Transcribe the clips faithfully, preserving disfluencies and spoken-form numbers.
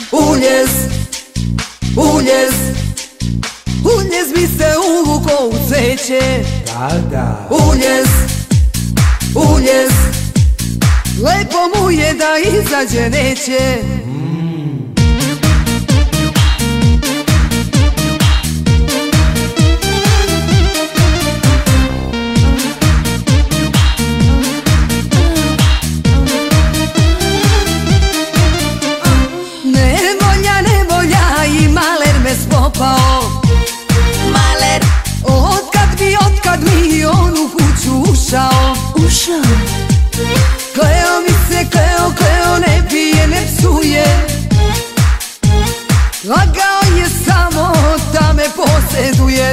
Uljez, uljez, uljez mi se uvukao u cveće. Uljez, uljez, lepo mu je da izađe neće. Spopao Maler, otkad mi, otkad mi on u kuću ušao. Ušao Kleo mi se, kleo, kleo, ne pije, ne psuje. Lagao je samo da me poseduje.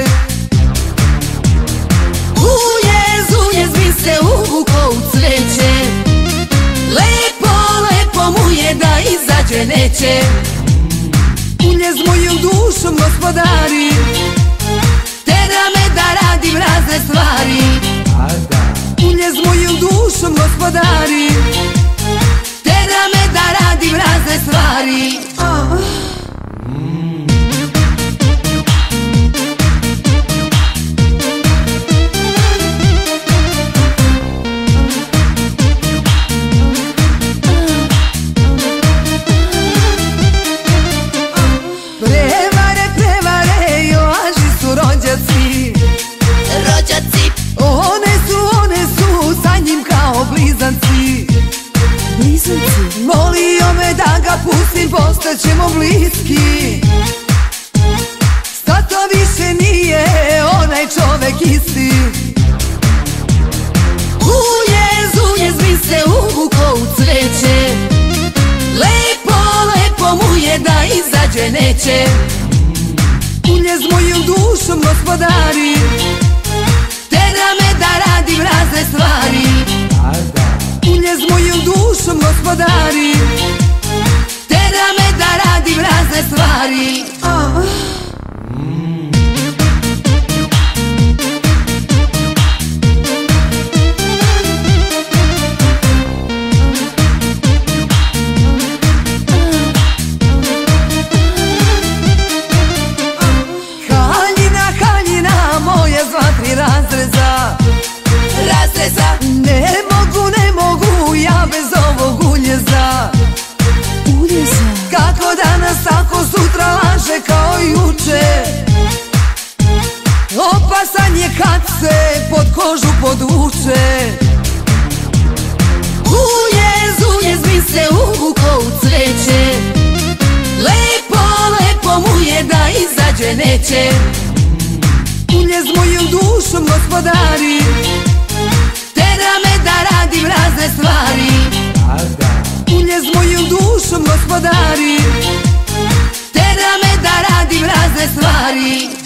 Uljez, uljez mi se uvukao u cveće. Lepo, lepo mu je da izađe neće. Uljez mojom dušom gospodari, tera me da radim razne stvari. Uljez mojom dušom gospodari, tera me da radim razne stvari. Rođaci, one su, one su sa njim kao blizanci. Blizanci, molio me da ga pustim, postaćemo bliski. Sad to više nije onaj čovek isti. Uljez, uljez mi se uvukao u cveće. Lepo, lepo mu je da izađe neće. Uljez mojom dušom gospodari, tera me da radim razne stvari. Uljez mojom dušom gospodari, tera me da radim razne stvari. Razreza, razreza, ne mogu, ne mogu ja bez ovog uljeza. Uljeza, kako danas, tako sutra laže kao juče. Opasan je kad se pod kožu poduče. Uljez, uljez mi se uvukao u cveće. Lepo, lepo mu je da izađe neće. Uljez mojom dušom gospodari, tera me da radim razne stvari. Uljez mojom dušom gospodari, tera me da radim razne stvari.